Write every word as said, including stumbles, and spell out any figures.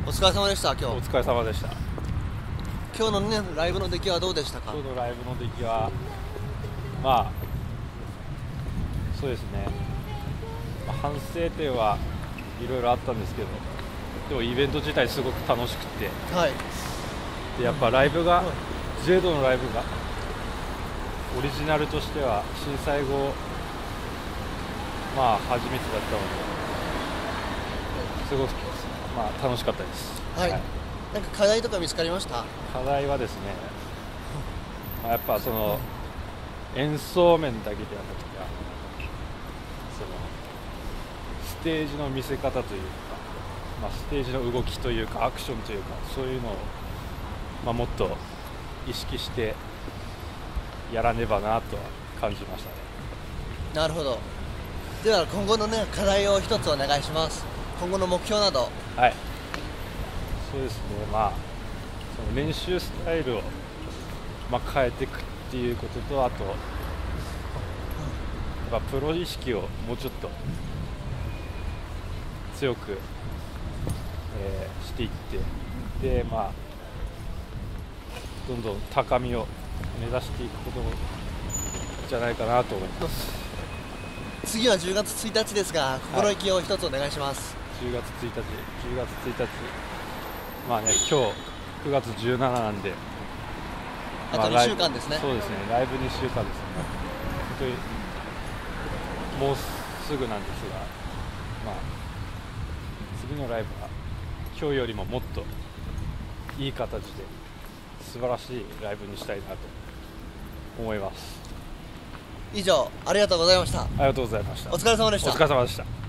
お疲れ様でした。今日お疲れ様でした。 今日のねライブの出来はどうでしたか？ 今日のライブの出来はまあそうですね、まあ、反省点はいろいろあったんですけど、でもイベント自体すごく楽しくて、 はい、 でやっぱライブが、うん、ジェイドのライブがオリジナルとしては震災後まあ初めてだったのですごくまあ楽しかったです。 はい、はい、なんか課題とか見つかりました？ 課題はですね、まあ、やっぱその演奏面だけではなくて、そのステージの見せ方というか、まあ、ステージの動きというかアクションというか、そういうのを、まあ、もっと意識してやらねばなとは感じましたね。 なるほど。では今後のね課題を一つお願いします。今後の目標など。 はい、そうですね、まあその練習スタイルを、まあ、変えていくっていうことと、あとやっぱプロ意識をもうちょっと強く、えー、していって、でまあどんどん高みを目指していくことじゃないかなと思います。 次はじゅうがつついたちですが、心意気を一つお願いします。 はい、じゅうがつついたち、じゅうがつついたち、まあね、今日くがつじゅうしちなんで、 あとにしゅうかんですね。 そうですね、ライブにしゅうかんですね。本当にもうすぐなんですが、まあ次のライブは今日よりももっといい形で素晴らしいライブにしたいなと思います。 以上ありがとうございました。 ありがとうございました。 お疲れ様でした。 お疲れ様でした。